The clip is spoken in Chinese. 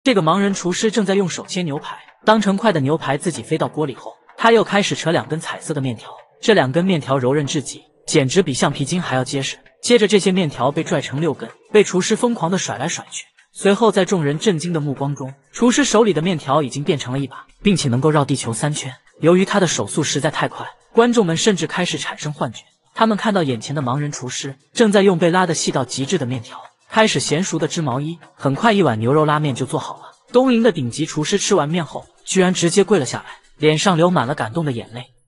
这个盲人厨师正在用手切牛排，当成块的牛排自己飞到锅里后，他又开始扯2根彩色的面条，这2根面条柔韧至极，简直比橡皮筋还要结实。接着这些面条被拽成6根，被厨师疯狂地甩来甩去。随后在众人震惊的目光中，厨师手里的面条已经变成了一把，并且能够绕地球3圈。由于他的手速实在太快，观众们甚至开始产生幻觉。他们看到眼前的盲人厨师正在用被拉得细到极致的面条开始娴熟的织毛衣。很快一碗牛肉拉面就做好了。东瀛的顶级厨师吃完面后，居然直接跪了下来，脸上流满了感动的眼泪。